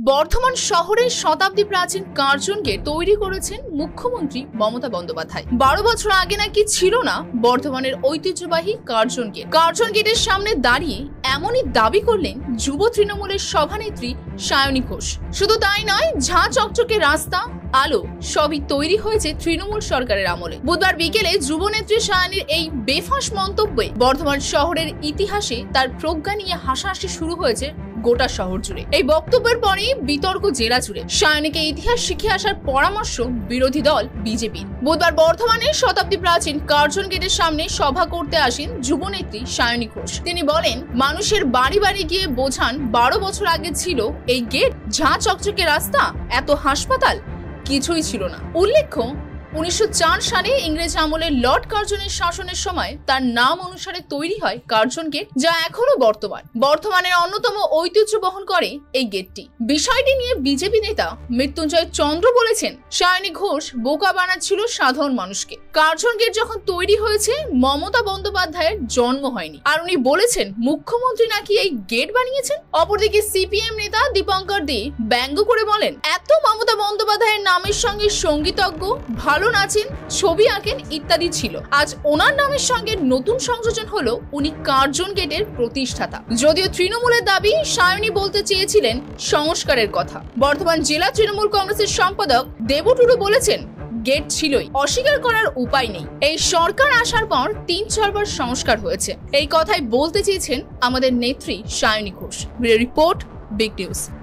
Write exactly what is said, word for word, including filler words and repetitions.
বর্ধমান শহরের শতাব্দী প্রাচীন Curzon gate তৈরি করেছেন মুখ্যমন্ত্রী মমতা বন্দ্যোপাধ্যায়। বারো বছর আগে নাকি ছিল না বর্ধমানের ঐতিহ্যবাহী কার্জন গেট। কার্জন গেটের সামনে দাঁড়িয়ে এমনই দাবি করলেন যুব তৃণমূলের সভানেত্রী সায়নী ঘোষ। শুধু তাই নয়, ঝাঁ চকচকে রাস্তা, আলো সবই তৈরি হয়েছে তৃণমূল সরকারের আমলে। বুধবার বিকেলে যুবনেত্রী সায়নীর এই বেফাঁস মন্তব্যে বর্ধমান শহরের ইতিহাসে তার প্রজ্ঞা নিয়ে হাসাহাসি শুরু হয়েছে গোটা শহর জুড়ে। এই বক্তব্যের পরে বিতর্ক জেলা জুড়ে। সায়নীকে ইতিহাস শিখে আসার পরামর্শ বিরোধী দল বিজেপির। বুধবার বর্ধমানের শতাব্দী প্রাচীন কার্জন গেটের সামনে সভা করতে আসেন যুবনেত্রী সায়নী ঘোষ। তিনি বলেন, মানুষের বাড়ি বাড়ি গিয়ে বোঝান বারো বছর আগে ছিল এই গেট, ঝাঁ চকচকে রাস্তা, এত হাসপাতাল কিছুই ছিল না। উল্লেখ্য, উনিশশো চার সালে ইংরেজ আমলে লর্ড কার্জনের শাসনের সময় তার নাম অনুসারে তৈরি হয় কার্জন গেট, যা এখনো বর্তমান বর্ধমানের অন্যতম ঐতিহ্য বহন করে এই গেটটি। বিষয়টি নিয়ে বিজেপি নেতা মৃত্যুঞ্জয় চন্দ্র বলেছেন, সায়নী ঘোষ বোকা বানাচ্ছিল সাধারণ মানুষকে। কার্জন গেট যখন তৈরি হয়েছে, মমতা বন্দ্যোপাধ্যায়ের জন্ম হয়নি। আর উনি বলেছেন মুখ্যমন্ত্রী নাকি এই গেট বানিয়েছেন। অপরদিকে সিপিএম নেতা দীপঙ্কর দে ব্যঙ্গ করে বলেন, এত মমতা বন্দ্যোপাধ্যায়ের নামের সঙ্গে সঙ্গীতজ্ঞ, ভালো নাচেন, ছবি আঁকেন ইত্যাদি ছিল। আজ ওনার নামের সঙ্গে নতুন সংযোজন হলো উনি কার্জন গেটের প্রতিষ্ঠাতা। যদিও তৃণমূলের দাবি, সায়নী বলতে চেয়েছিলেন সংস্কারের কথা। বর্ধমান জেলা তৃণমূল কংগ্রেসের সম্পাদক দেবু টুডু বলেছেন, গেট ছিলই, অস্বীকার করার উপায় নেই। এই সরকার আসার পর তিন চারবার সংস্কার হয়েছে। এই কথাই বলতে চেয়েছেন আমাদের নেত্রী Sayani Ghosh. Report, big news.